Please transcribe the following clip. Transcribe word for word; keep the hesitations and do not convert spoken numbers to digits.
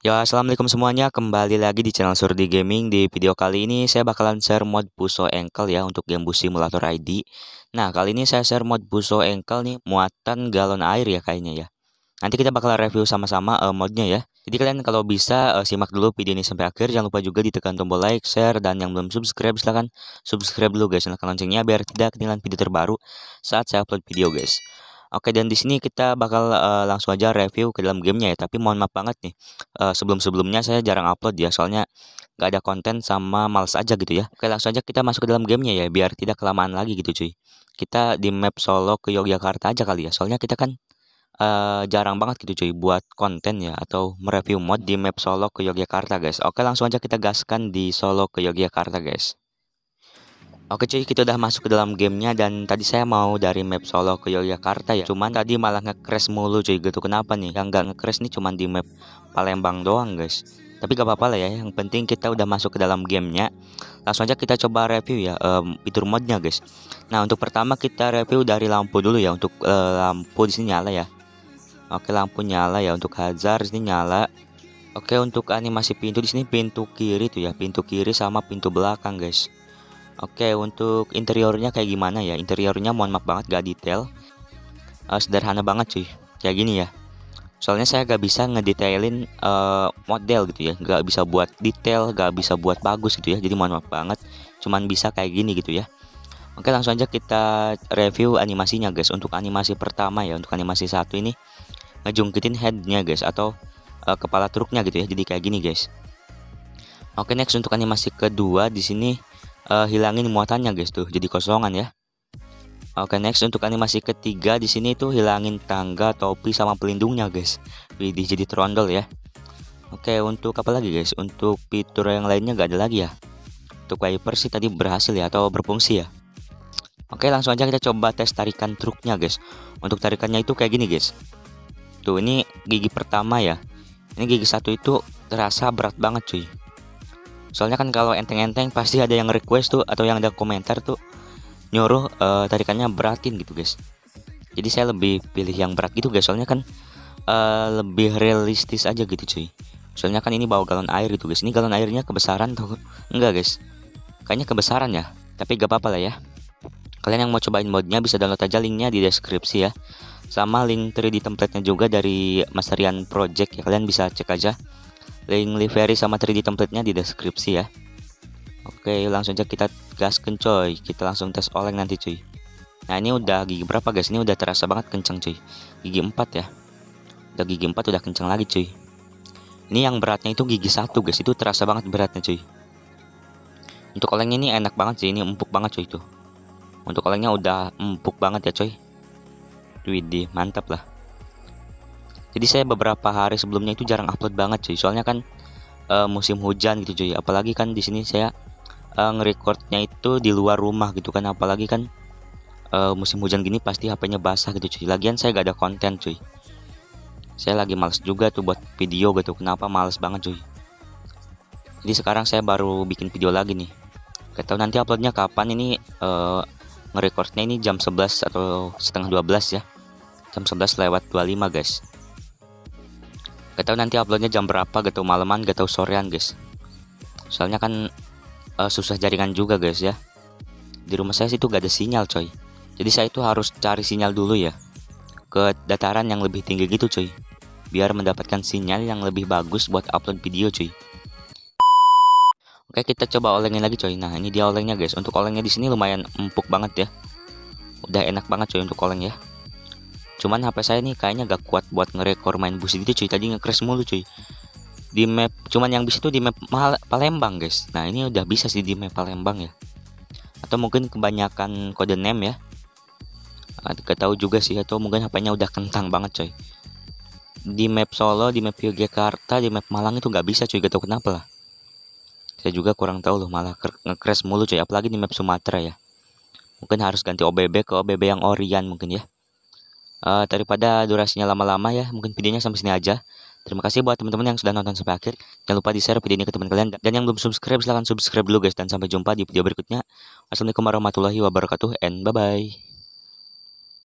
Ya, assalamualaikum semuanya. Kembali lagi di channel Surdi Gaming. Di video kali ini saya bakalan share mod Buso Engkel ya untuk game bus simulator I D. Nah, kali ini saya share mod Buso Engkel nih muatan galon air ya kayaknya ya. Nanti kita bakal review sama-sama uh, modnya ya. Jadi kalian kalau bisa uh, simak dulu video ini sampai akhir. Jangan lupa juga ditekan tombol like, share, dan yang belum subscribe silahkan subscribe dulu guys. Nyalakan loncengnya biar tidak ketinggalan video terbaru saat saya upload video guys. Oke, dan di sini kita bakal uh, langsung aja review ke dalam gamenya ya. Tapi mohon maaf banget nih, uh, sebelum-sebelumnya saya jarang upload ya, soalnya nggak ada konten sama males aja gitu ya. Oke, langsung aja kita masuk ke dalam gamenya ya, biar tidak kelamaan lagi gitu cuy. Kita di map Solo ke Yogyakarta aja kali ya, soalnya kita kan uh, jarang banget gitu cuy buat konten ya atau mereview mod di map Solo ke Yogyakarta guys. Oke, langsung aja kita gaskan di Solo ke Yogyakarta guys. Oke cuy, kita udah masuk ke dalam gamenya dan tadi saya mau dari map Solo ke Yogyakarta ya. Cuman tadi malah nge-crash mulu cuy, gitu kenapa nih? Yang nggak nge-crash nih cuman di map Palembang doang guys. Tapi gak apa-apa lah ya, yang penting kita udah masuk ke dalam gamenya. Langsung aja kita coba review ya um, fitur modnya guys. Nah, untuk pertama kita review dari lampu dulu ya. Untuk uh, lampu di sini nyala ya. Oke, lampu nyala ya. Untuk hazard di sini nyala. Oke, untuk animasi pintu di sini pintu kiri tuh ya, pintu kiri sama pintu belakang guys. Oke, untuk interiornya kayak gimana ya? Interiornya mohon maaf banget gak detail, uh, sederhana banget cuy, kayak gini ya. Soalnya saya gak bisa ngedetailin uh, model gitu ya, gak bisa buat detail, gak bisa buat bagus gitu ya. Jadi mohon maaf banget, cuman bisa kayak gini gitu ya. Oke, langsung aja kita review animasinya guys. Untuk animasi pertama ya, untuk animasi satu ini ngejungkitin headnya guys, atau uh, kepala truknya gitu ya. Jadi kayak gini guys. Oke, next untuk animasi kedua di sini uh, hilangin muatannya guys tuh, jadi kosongan ya. Oke, next untuk animasi ketiga di sini tuh hilangin tangga, topi sama pelindungnya guys. Widih, jadi trondol ya. Oke, untuk apa lagi guys? Untuk fitur yang lainnya gak ada lagi ya. Untuk wiper sih tadi berhasil ya, atau berfungsi ya. Oke, langsung aja kita coba tes tarikan truknya guys. Untuk tarikannya itu kayak gini guys. Tuh, ini gigi pertama ya. Ini gigi satu itu terasa berat banget cuy. Soalnya kan kalau enteng-enteng pasti ada yang request tuh, atau yang ada komentar tuh nyuruh uh, tarikannya beratin gitu guys. Jadi saya lebih pilih yang berat gitu guys, soalnya kan uh, lebih realistis aja gitu cuy. Soalnya kan ini bawa galon air gitu guys. Ini galon airnya kebesaran tuh enggak guys? Kayaknya kebesaran ya, tapi gak apa-apa lah ya. Kalian yang mau cobain modnya bisa download aja, linknya di deskripsi ya. Sama link tiga D template-nya juga dari Mas Rian Project ya, kalian bisa cek aja. Link livery sama tiga D template-nya di deskripsi ya. Oke, langsung aja kita gaskan coy. Kita langsung tes oleng nanti cuy. Nah, ini udah gigi berapa guys? Ini udah terasa banget kenceng cuy. Gigi empat ya. Udah gigi empat udah kenceng lagi cuy. Ini yang beratnya itu gigi satu guys. Itu terasa banget beratnya cuy. Untuk olengnya ini enak banget sih. Ini empuk banget cuy tuh. Untuk olengnya udah empuk banget ya coy. Widih, mantap lah. Jadi saya beberapa hari sebelumnya itu jarang upload banget cuy. Soalnya kan uh, musim hujan gitu cuy. Apalagi kan di sini saya uh, ngerecordnya itu di luar rumah gitu kan. Apalagi kan uh, musim hujan gini pasti H P-nya basah gitu cuy. Lagian saya gak ada konten cuy. Saya lagi males juga tuh buat video gitu. Kenapa males banget cuy. Jadi sekarang saya baru bikin video lagi nih. Gak tahu nanti uploadnya kapan. Ini uh, ngerecordnya ini jam sebelas atau setengah dua belas ya. Jam sebelas lewat dua puluh lima guys. Gak tahu nanti uploadnya jam berapa, gak tahu malaman, gak tahu sorean guys. Soalnya kan uh, susah jaringan juga guys ya. Di rumah saya situ gak ada sinyal coy. Jadi saya itu harus cari sinyal dulu ya, ke dataran yang lebih tinggi gitu cuy, biar mendapatkan sinyal yang lebih bagus buat upload video cuy. Oke, kita coba olengin lagi coy. Nah, ini dia olengnya guys. Untuk olengnya di sini lumayan empuk banget ya. Udah enak banget coy untuk oleng ya. Cuman H P saya nih kayaknya gak kuat buat ngerekor main bus gitu cuy. Tadi nge-crash mulu cuy. Di map, cuman yang bisa itu di map Palembang guys. Nah, ini udah bisa sih di map Palembang ya. Atau mungkin kebanyakan kode name ya. Gak tahu juga sih, atau mungkin H P-nya udah kentang banget coy. Di map Solo, di map Yogyakarta, di map Malang itu gak bisa cuy. Gak tahu kenapa lah. Saya juga kurang tahu loh, malah nge-crash mulu cuy. Apalagi di map Sumatera ya. Mungkin harus ganti O B B ke O B B yang Orion mungkin ya. Uh, daripada durasinya lama-lama ya, mungkin videonya sampai sini aja. Terima kasih buat teman-teman yang sudah nonton sampai akhir. Jangan lupa di share video ini ke teman kalian, dan yang belum subscribe silahkan subscribe dulu guys. Dan sampai jumpa di video berikutnya. Wassalamualaikum warahmatullahi wabarakatuh, and bye bye.